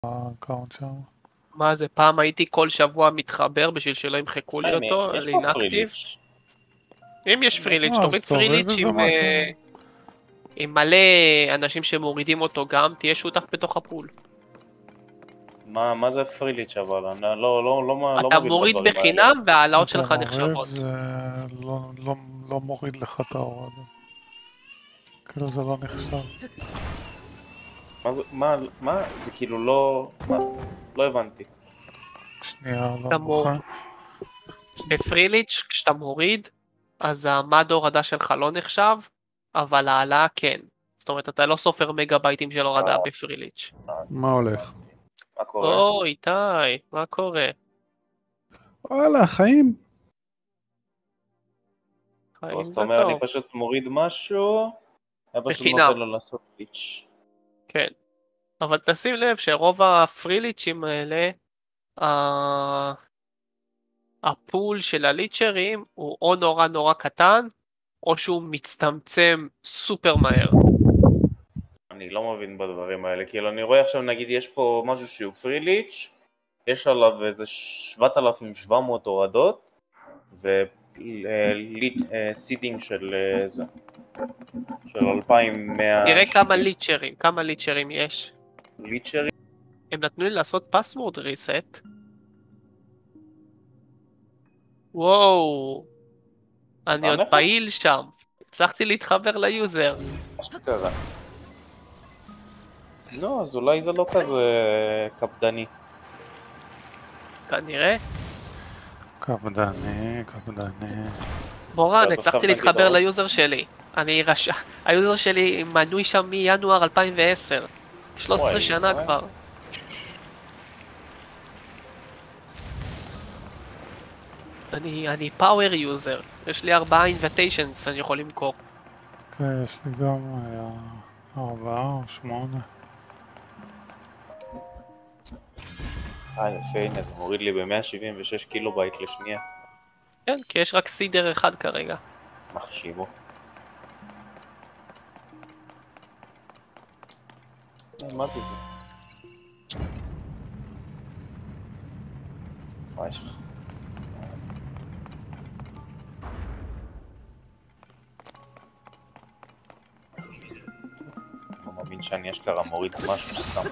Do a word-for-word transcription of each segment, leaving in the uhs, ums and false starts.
האקאונט שם. מה זה, פעם הייתי כל שבוע מתחבר בשביל שלא ימחקו לי אותו, יש על פה אינאקטיב. פריליץ'. אם יש פריליץ', אה, אז תוריד תוריד פריליץ' איזה עם, משהו. אה, עם מלא אנשים שמורידים אותו גם, תהיה שותף בתוך הפול. מה, מה זה פריליץ' אבל? אני לא, לא, לא, לא, לא אתה מבין מוריד בדברים האלה. בחינם וההעלאות אתה שלך מוריד, נחשבות. זה לא, לא, לא מוריד לך את ההורדה. כאילו זה לא נחשב. מה זה, מה, מה, זה כאילו לא, מה, לא הבנתי. שנייה, לא אתה מור- בוכה. בפריליץ', כשאתה מוריד, אז המד הורדה שלך לא נחשב, אבל העלאה כן. זאת אומרת, אתה לא סופר מגה בייטים של הורדה בפריליץ'. מה הולך? מה קורה? או, איתי, מה קורה? וואלה, חיים. חיים אז אתה זה אומר, אני טוב. פשוט מוריד משהו, היה פשוט בחינם. נותן לו לעשות ליץ'. כן. אבל תשים לב שרוב הפריליצ'ים האלה, ה- הפול של הליצ'רים הוא או נורא נורא קטן, או שהוא מצטמצם סופר מהר. אני לא מבין בדברים האלה, כאילו אני רואה עכשיו נגיד יש פה משהו שהוא פריליץ', יש עליו איזה שבעת אלפים שבע מאות הורדות, וסידינג של אה, זה, של אלפיים מאה תראה כמה שבעים ליצ'רים, כמה ליצ'רים יש. ליצ'רים. הם נתנו לי לעשות פסוורד ריסט. וואו, אני עוד נענה לך? פעיל שם. הצלחתי להתחבר ליוזר. אשכרה. לא, אז אולי זה לא כזה קפדני. כנראה. קפדני, קפדני. מורן, ואז עכשיו הצלחתי נגיד להתחבר עוד- ליוזר שלי. אני רש... היוזר שלי מנוי שם מינואר אלפיים ועשר. שלוש עשרה וואי, שנה וואי. כבר. אני, אני פאוור יוזר. יש לי ארבעה אינבטיישנס אני יכול למכור. כן, יש לי גם היה ארבעה או שמונה. אה יפה, הנה זה מוריד לי ב-מאה שבעים ושש קילו בייט לשנייה. כן, כי יש רק סידר אחד כרגע. מחשיבו. אה, מה זה זה? מה יש לך? לא מאמין שאני אשכרה מוריד משהו סתם.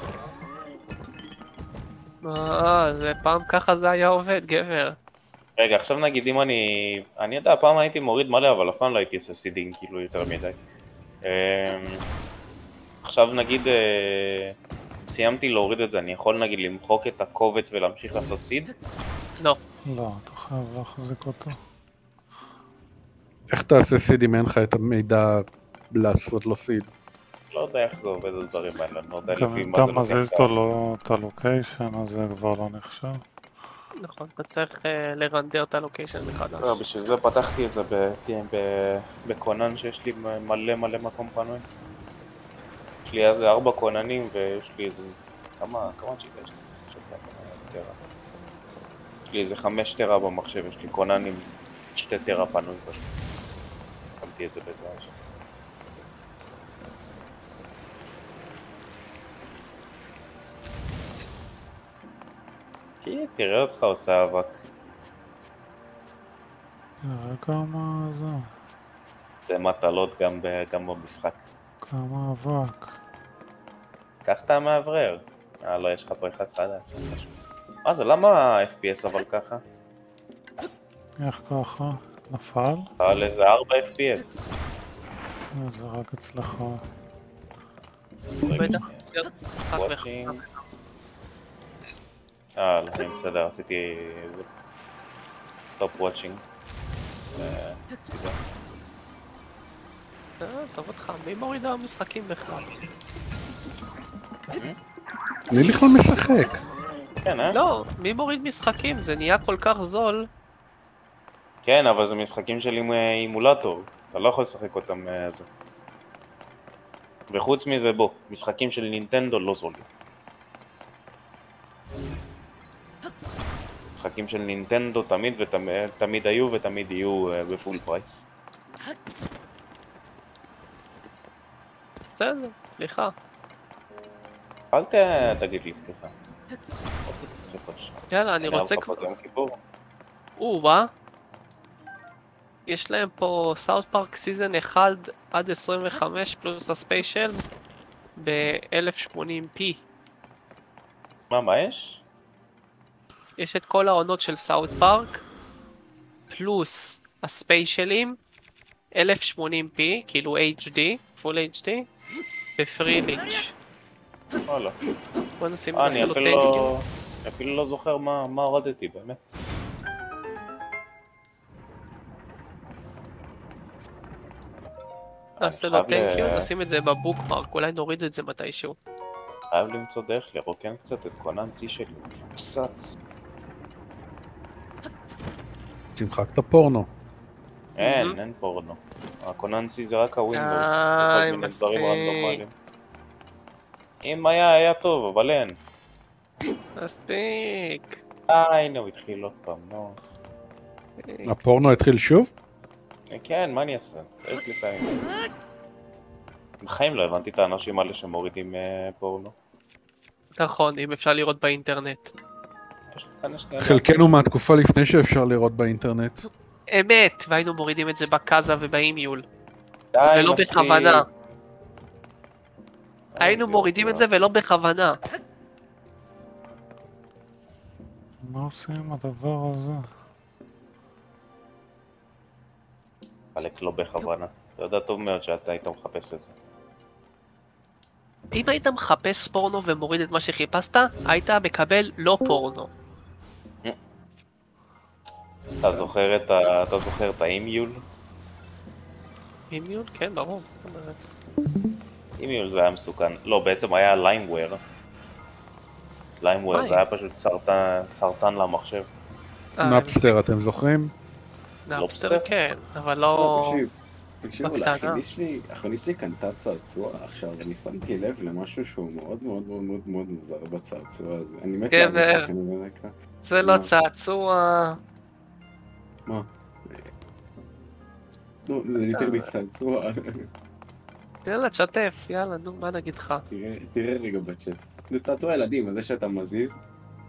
אה, זה פעם ככה זה היה עובד, גבר. רגע, עכשיו נגיד אם אני... אני יודע, פעם הייתי מוריד מלא, אבל אף פעם לא הייתי עושה סידינג כאילו יותר מדי. אמ, עכשיו נגיד אה, סיימתי להוריד את זה, אני יכול נגיד למחוק את הקובץ ולהמשיך לעשות סיד? לא. לא, אתה חייב להחזיק אותו. איך תעשה סיד אם אין לך את המידע לעשות לו סיד? לא יודע איך זה עובד הדברים האלה, אני לא יודע גם לפי אם מה אתה זה לוקח. מזיז אותו לא את הלוקיישן, אז זה כבר לא נחשב. נכון, אתה צריך אה, לרנדר את הלוקיישן מחדש. לא, בשביל זה פתחתי את זה ב- ב- בקונן שיש לי מלא מלא מקום פנוי. יש לי איזה ארבע קוננים ויש לי איזה... כמה, כמה צ'יטה יש לי? עכשיו כמה טרה. יש לי איזה חמש טרה במחשב, יש לי קונן עם שתי טרה פנוי פשוט. הקמתי את זה בזה עכשיו. כי תראה אותך עושה אבק. תראה כמה זה, זה מטלות גם, ב, גם במשחק. כמה אבק. קח את המאוורר. אה לא, יש לך פה אחד חדש. מה זה, למה ה-אף פי אס אבל ככה? איך ככה? נפל? על איזה ארבע אף פי אס. אה, זה רק אצלך. בטח, זה רק לך. וואצ'ינג. אה, לא, אני בסדר, עשיתי... סטופ וואצ'ינג. אה, עזוב אותך, מי מוריד היום משחקים בכלל? מי בכלל משחק? כן, אה? לא, מי מוריד משחקים? זה נהיה כל כך זול. כן, אבל זה משחקים של אימ- אימולטור. אתה לא יכול לשחק אותם אה, זה. וחוץ מזה, בוא, משחקים של נינטנדו לא זולים. משחקים של נינטנדו תמיד ותמיד היו ותמיד יהיו אה, בפול פרייס. בסדר, סליחה. אל תגיד לי סליחה. רציתי סליחה שם. יאללה, אני רוצה כבר... כבר... יום כיפור. או, מה? יש להם פה סאוט פארק סיזן אחד עד עשרים וחמש פלוס הספיישלס ב-אלף ושמונים פי. מה, מה יש? יש את כל העונות של סאוט פארק פלוס הספיישלים אלף ושמונים פי, כאילו אייץ' די, פול אייץ' די, בפרי ליץ'. וואלה. בוא נשים אה, נעשה אני לו אפילו תנקיו. לא... אפילו לא זוכר מה, מה הורדתי, באמת. נעשה אני לו חייב ל- תנקיו, נשים את זה בבוקמרק, אולי נוריד את זה מתישהו. חייב למצוא דרך לרוקן קצת את קונן C שלי. מפוצץ. תמחק את הפורנו. אין, אין פורנו. הקונן C זה רק הווינדוס. די, כל מיני מספיק. דברים רנדומליים. אם היה, היה טוב, אבל אין. מספיק. אה, הנה הוא התחיל עוד פעם, נו. הפורנו התחיל שוב? כן, מה אני אעשה? צריך לפעמים. בחיים לא הבנתי את האנשים האלה שמורידים אה, פורנו. נכון, אם אפשר לראות באינטרנט. פשוט כאן יש לי... חלקנו מהתקופה לפני שאפשר לראות באינטרנט. אמת, והיינו מורידים את זה בקאזה ובאימיול. די, ולא מספיק. בכוונה. אה, היינו זה מורידים עוד את זה ולא בכוונה. מה עושים עם הדבר הזה? חלק לא בכוונה. אתה יודע טוב מאוד שאתה היית מחפש את זה. אם היית מחפש פורנו ומוריד את מה שחיפשת, היית מקבל לא פורנו. אתה זוכר את ה... אתה זוכר את האימיול? אימיול? כן, ברור, זאת אומרת. אימיול זה היה מסוכן. לא, בעצם היה ליימוור. ליימוור אוי. זה היה פשוט סרטן, סרטן למחשב. אה, נאפסטר, אתם זוכרים? נאפסטר לובסטר? כן, אבל לא, לא... תקשיב, תקשיבו, בקטנה. לאחיני שלי, אחיני שלי קנתה צעצוע, עכשיו אני שמתי לב למשהו שהוא מאוד מאוד מאוד מאוד מאוד מוזר בצעצוע הזה. אני מת גבר. להבין איך אני מבין כאן. זה לא מה? צעצוע... מה? נו, זה ניתן לי צעצוע. יאללה, תשתף, יאללה, נו, מה נגיד לך? תראה, תראה רגע בצ'אט. זה צעצוע ילדים, אז זה שאתה מזיז,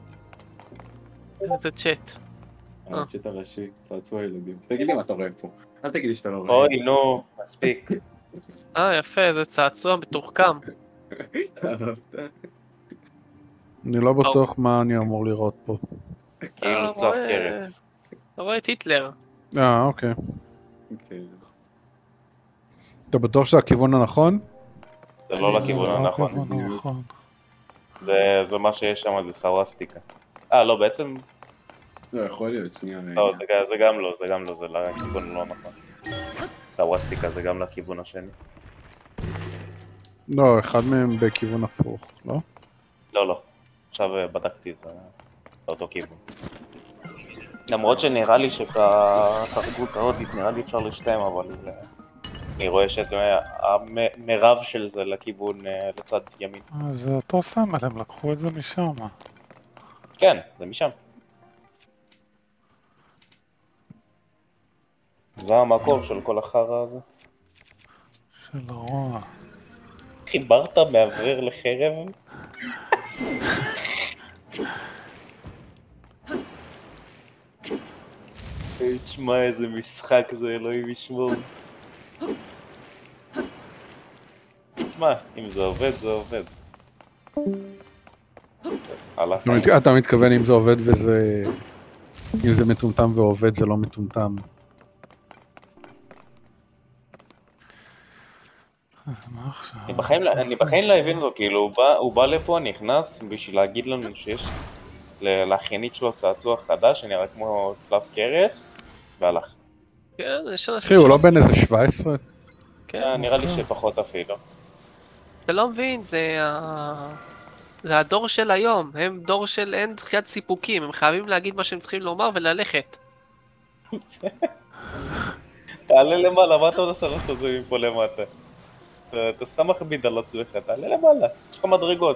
זה צ'אט. אה. הצ'אט הראשי, צעצוע ילדים. תגיד לי מה אתה רואה פה. אל תגיד לי שאתה לא רואה. אוי, נו, מספיק. אה, יפה, זה צעצוע מתוחכם. אהבת? אני לא בטוח מה אני אמור לראות פה. כאילו צלף רואה- קרס. אתה רואה את היטלר. אה, אוקיי. אוקיי. אתה בטוח שזה הכיוון הנכון? זה לא לכיוון לא הנכון. לכיוון הנכון. זה זה מה שיש שם, זה סוואסטיקה. אה, לא, בעצם... לא, יכול להיות, שנייה רגע. לא, זה ג- זה גם לא, זה גם לא, זה לכיוון לא נכון. סוואסטיקה זה גם לכיוון השני. לא, אחד מהם בכיוון הפוך, לא? לא, לא. עכשיו אה, בדקתי, זה לאותו כיוון. למרות שנראה לי שבתרבות ההודית נראה לי אפשר לשתיהם, אבל אה, אני רואה שהמרב של זה לכיוון אה, לצד ימין. אה, זה אותו סמל, הם לקחו את זה משם. כן, זה משם. זה המקור של כל החרא הזה. של הרוע. חיברת מאוורר לחרב? תשמע איזה משחק זה, אלוהים ישמור. תשמע, אם זה עובד, זה עובד. הלך. אתה מת- אתה מתכוון אם זה עובד וזה... אם זה מטומטם ועובד זה לא מטומטם. אז מה עכשיו? אני בחיים לא- אני בחיים לא הבין אותו, כאילו הוא בא- הוא בא לפה, נכנס בשביל להגיד לנו שיש ל- לאחיינית שלו צעצוע חדש שנראה כמו צלב קרס, והלך. כן, יש אנשים אחי, הוא לא שעושים- בן איזה שבע עשרה? כן, אה, נראה לי שפחות אפילו. אתה לא מבין, זה ה... זה הדור של היום, הם דור של אין דחיית סיפוקים, הם חייבים להגיד מה שהם צריכים לומר וללכת. תעלה למעלה, מה אתה מנסה לעשות את זה מפה למטה? אתה- אתה סתם מכביד על עצמך, תעלה למעלה, יש לך מדרגות.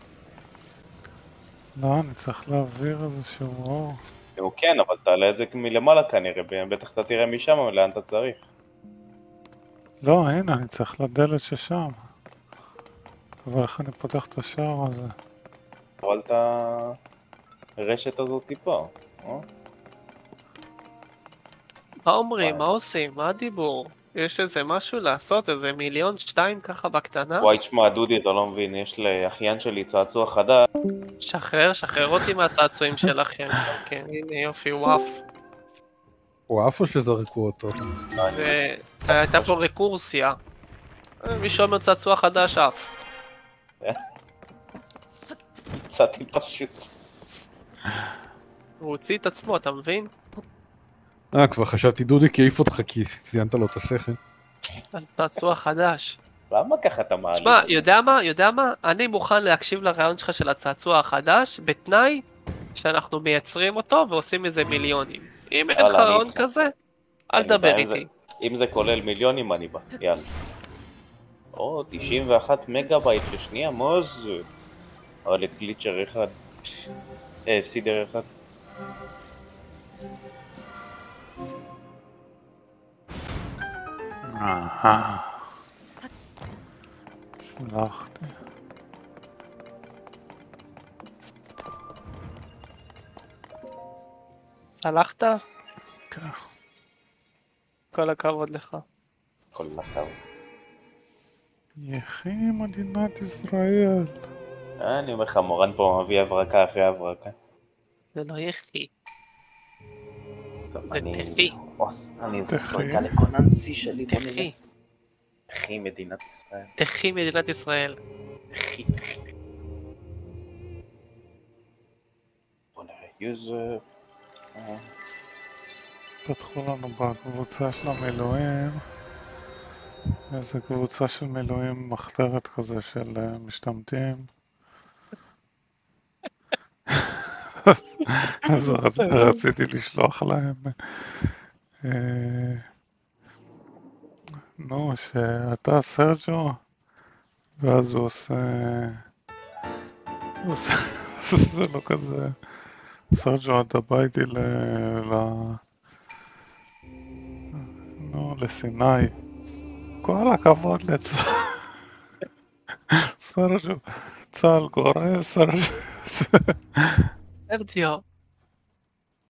לא, אני צריך להעביר איזשהו אור. הוא כן, אבל תעלה את זה מלמעלה כנראה, בטח אתה תראה משם לאן אתה צריך. לא, הנה, אני צריך לדלת ששם. אבל איך אני פותח את השער הזה? אבל את הרשת הזאת טיפה, אה? מה אומרים? וואי. מה עושים? מה הדיבור? יש איזה משהו לעשות? איזה מיליון, שתיים ככה בקטנה? וואי, תשמע, דודי, אתה לא מבין, יש לאחיין שלי צעצוע חדש. שחרר, שחרר אותי מהצעצועים שלכם. כן, הנה יופי, וואף. הוא עף או שזרקו אותו? זה... הייתה פה רקורסיה. מישהו אומר צעצוע חדש אף. יצאתי פשוט. הוא הוציא את עצמו, אתה מבין? אה, כבר חשבתי דודי כי העיף אותך כי ציינת לו את השכל. על צעצוע חדש. למה ככה אתה מעליב? שמע, יודע מה? יודע מה? אני מוכן להקשיב לרעיון שלך של הצעצוע החדש, בתנאי שאנחנו מייצרים אותו ועושים איזה מיליונים. אם אין לך וואלה, אני רעיון איתך. כזה, אל אין לי בעיה, תדבר אם זה- איתי. אם זה כולל מיליונים, אני בא, יאללה. או, תשעים ואחת מגה בייט לשנייה, מה זה? אבל גליצ'ר אחד. אה, סידר אחד. אהה. הצלחתי. צלחת? כן. כל הכבוד לך. כל הכבוד. יחי מדינת ישראל. אה, אני אומר לך, מורן פה מביא הברקה אחרי הברקה. זה לא יחי. טוב, זה אני- תחי. אוס, אני עושה תחי. סריקה לקונן שיא שלי, בוא נראה. תחי. תחי מדינת ישראל. תחי מדינת ישראל. תחי, תחי. בוא נראה, יוזר. אה, פתחו לנו בקבוצה של המילואים איזה קבוצה של מילואים מחתרת כזה של אה, משתמטים. אז רצ- רציתי לשלוח להם אה, נו שאתה סרג'ו, ואז הוא עושה הוא עושה עושה לו כזה סרג'ו אתה בא איתי ל... ל- נו לסיני, כל הכבוד לצה"ל. סרג'ו, צה"ל גורס, סרג'ו סרג'יו.